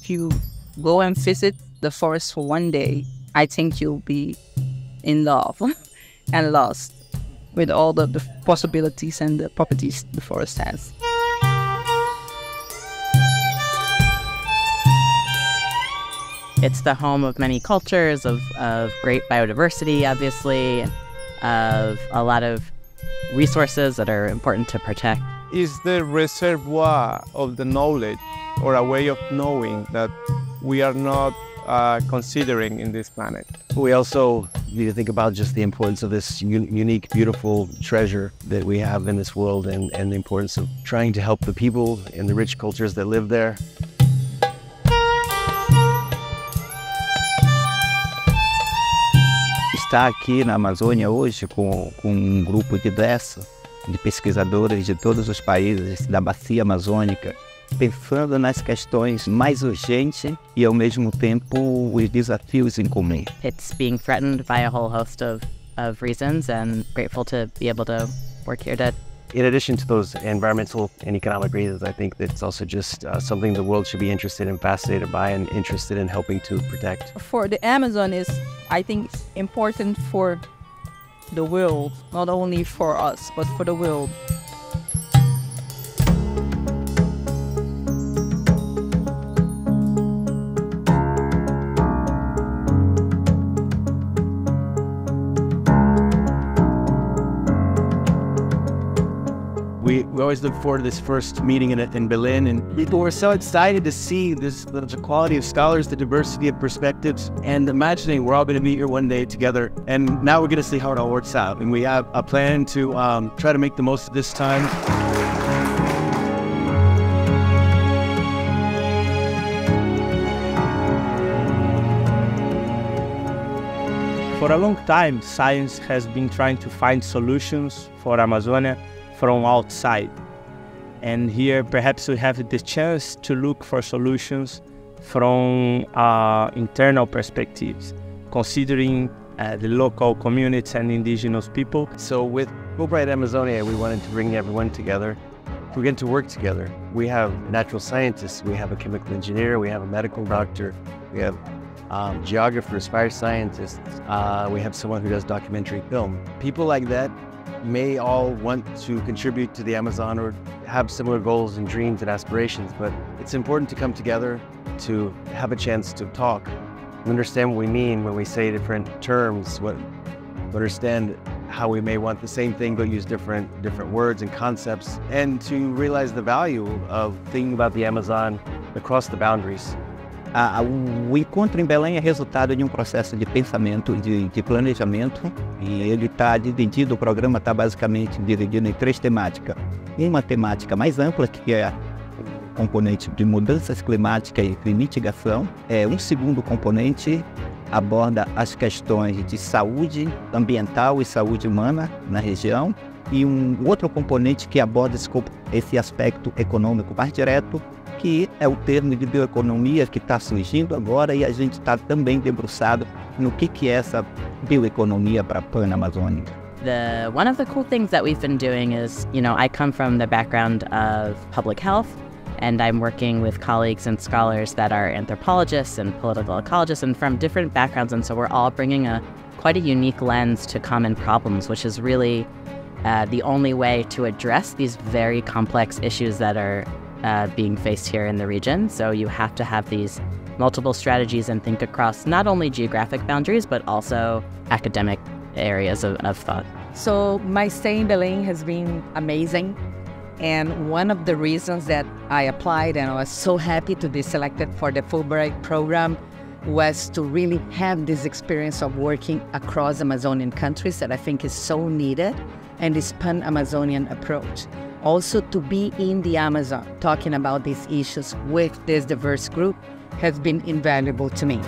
if you go and visit the forest for one day, I think you'll be in love and lost with all the possibilities and the properties the forest has. It's the home of many cultures, of great biodiversity, obviously, of a lot of resources that are important to protect. It's the reservoir of the knowledge, or a way of knowing that we are not considering in this planet. We also need to think about just the importance of this unique, beautiful treasure that we have in this world, and the importance of trying to help the people and the rich cultures that live there. Estar aqui na Amazônia hoje com grupo diverso de pesquisadores de todos os países da bacia amazônica, pensando nas questões mais urgentes e, ao mesmo tempo, os desafios em comum. It's being threatened by a whole host of reasons, and grateful to be able to work here to. In addition to those environmental and economic reasons, I think that it's also just something the world should be interested and fascinated by, and interested in helping to protect. For the Amazon is, I think, important for the world, not only for us, but for the world. We always look forward to this first meeting in Berlin, and people were so excited to see the quality of scholars, the diversity of perspectives, and imagining we're all going to meet here one day together. And now we're going to see how it all works out. And we have a plan to try to make the most of this time. For a long time, science has been trying to find solutions for Amazonia from outside. And here perhaps we have the chance to look for solutions from internal perspectives, considering the local communities and indigenous people. So with Fulbright Amazonia, we wanted to bring everyone together. We're going to work together. We have natural scientists, we have a chemical engineer, we have a medical doctor, we have geographers, fire scientists, we have someone who does documentary film. People like that may all want to contribute to the Amazon or have similar goals and dreams and aspirations, but it's important to come together to have a chance to talk, understand what we mean when we say different terms, understand how we may want the same thing but use different words and concepts, and to realize the value of thinking about the Amazon across the boundaries. O encontro em Belém é resultado de um processo de pensamento, de planejamento, e ele está dividido, o programa está basicamente dividido em 3 temáticas. Uma temática mais ampla, que é o componente de mudanças climáticas e de mitigação. Um segundo componente aborda as questões de saúde ambiental e saúde humana na região. E um outro componente que aborda esse aspecto econômico mais direto, que é o termo de bioeconomia que está surgindo agora, e a gente está também debruçado no que é essa bioeconomia para a Pan-Amazônica. One of the cool things that we've been doing is, I come from the background of public health, and I'm working with colleagues and scholars that are anthropologists and political ecologists and from different backgrounds, and so we're all bringing quite a unique lens to common problems, which is really the only way to address these very complex issues that are being faced here in the region. So you have to have these multiple strategies and think across not only geographic boundaries, but also academic areas of thought. So my stay in Belém has been amazing. And one of the reasons that I applied and I was so happy to be selected for the Fulbright program was to really have this experience of working across Amazonian countries that I think is so needed, and this Pan-Amazonian approach. Also to be in the Amazon, talking about these issues with this diverse group has been invaluable to me.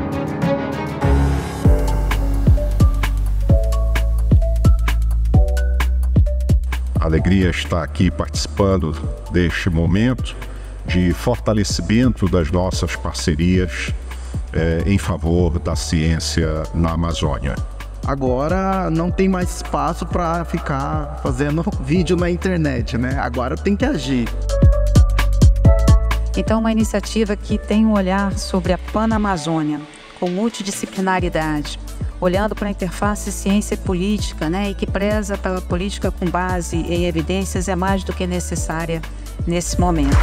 Alegria estar aqui participando deste momento de fortalecimento das nossas parcerias em favor da ciência na Amazônia. Agora não tem mais espaço para ficar fazendo vídeo na internet, né? Agora tem que agir. Então, uma iniciativa que tem um olhar sobre a Panamazônia, com multidisciplinaridade, olhando para a interface ciência e política, né, e que preza pela política com base em evidências, é mais do que necessária nesse momento.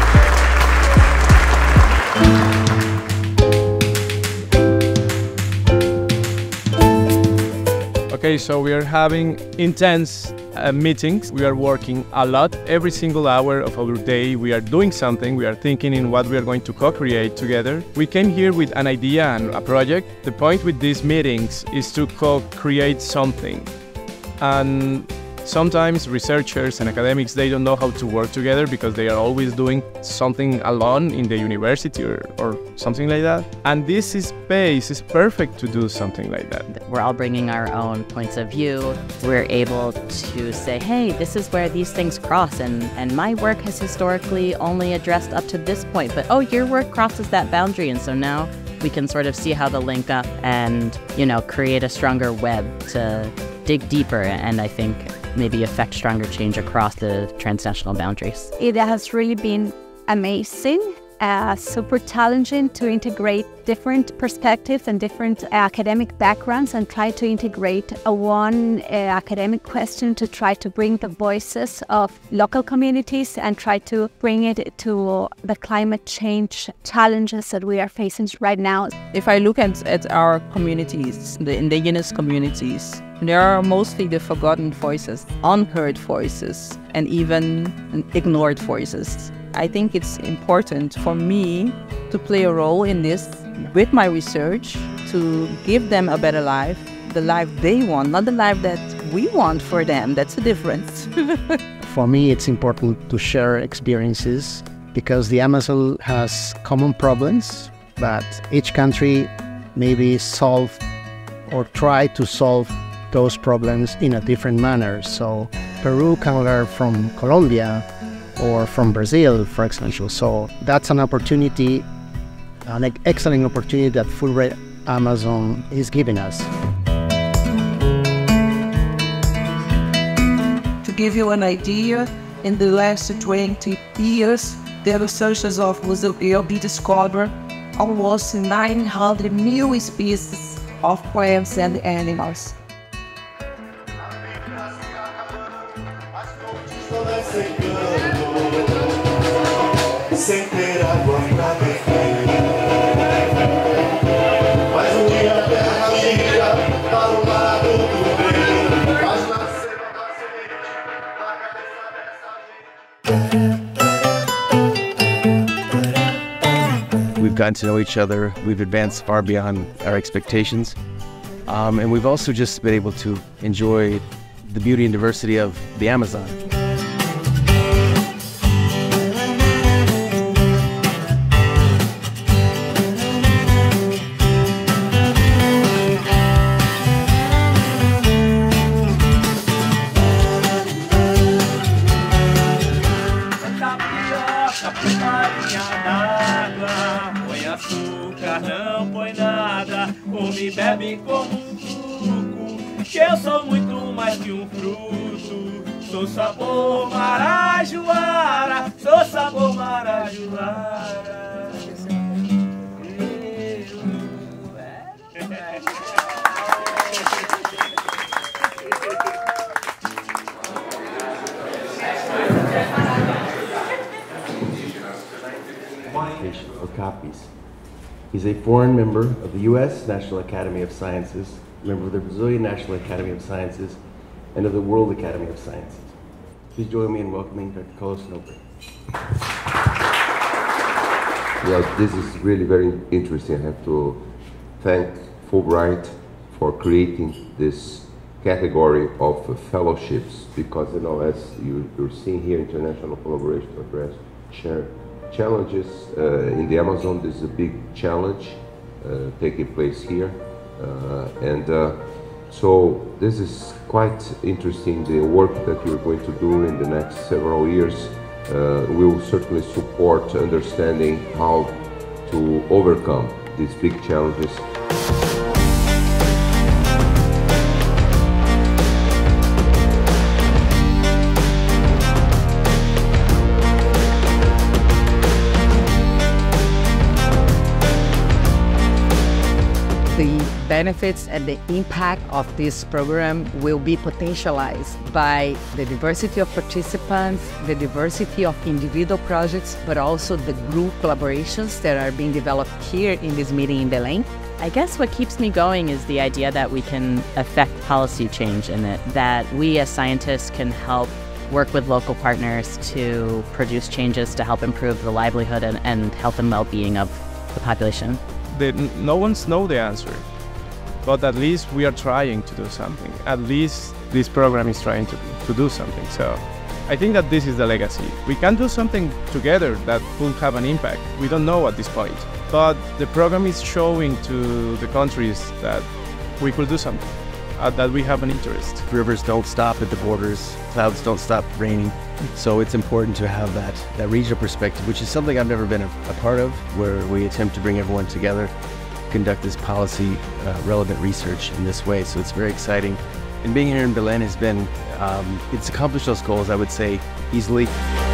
Okay, so we are having intense meetings. We are working a lot. Every single hour of our day, we are doing something. We are thinking in what we are going to co-create together. We came here with an idea and a project. The point with these meetings is to co-create something. And sometimes researchers and academics, they don't know how to work together because they are always doing something alone in the university or something like that. And this space is perfect to do something like that. We're all bringing our own points of view. We're able to say, hey, this is where these things cross, and my work has historically only addressed up to this point, but oh, your work crosses that boundary, and so now we can sort of see how they link up and, you know, create a stronger web to dig deeper and I think maybe affect stronger change across the transnational boundaries. It has really been amazing, super challenging to integrate different perspectives and different academic backgrounds and try to integrate one academic question to try to bring the voices of local communities and try to bring it to the climate change challenges that we are facing right now. If I look at our communities, the indigenous communities, there are mostly the forgotten voices, unheard voices, and even ignored voices. I think it's important for me to play a role in this with my research to give them a better life, the life they want, not the life that we want for them. That's the difference. For me, it's important to share experiences because the Amazon has common problems, but each country maybe solve or try to solve those problems in a different manner. So Peru can learn from Colombia or from Brazil, for example. So that's an opportunity, an excellent opportunity that Fulbright Amazon is giving us. To give you an idea, in the last 20 years, the researchers of Brazil discovered almost 900 new species of plants and animals. We've gotten to know each other. We've advanced far beyond our expectations. And we've also just been able to enjoy the beauty and diversity of the Amazon. Não põe nada, come e bebe como suco, que eu sou muito mais que fruto. Sou sabor marajoara, sou sabor marajoara. Or copies. He's a foreign member of the U.S. National Academy of Sciences, member of the Brazilian National Academy of Sciences, and of the World Academy of Sciences. Please join me in welcoming Dr. Carlos Nobre. Yeah, this is really very interesting. I have to thank Fulbright for creating this category of fellowships because, you know, as you're seeing here, international collaboration to address shared challenges in the Amazon. This is a big challenge taking place here, so this is quite interesting. The work that we're going to do in the next several years will certainly support understanding how to overcome these big challenges. benefits and the impact of this program will be potentialized by the diversity of participants, the diversity of individual projects, but also the group collaborations that are being developed here in this meeting in Belém. I guess what keeps me going is the idea that we can affect policy change in it, that we as scientists can help work with local partners to produce changes to help improve the livelihood and health and well-being of the population. No one's know the answer, but at least we are trying to do something. At least this program is trying to do something. So I think that this is the legacy. We can do something together that will have an impact. We don't know at this point, but the program is showing to the countries that we could do something, that we have an interest. Rivers don't stop at the borders, clouds don't stop raining. So it's important to have that regional perspective, which is something I've never been a part of, where we attempt to bring everyone together, conduct this policy relevant research in this way. So it's very exciting. And being here in Belém has been, it's accomplished those goals, I would say, easily.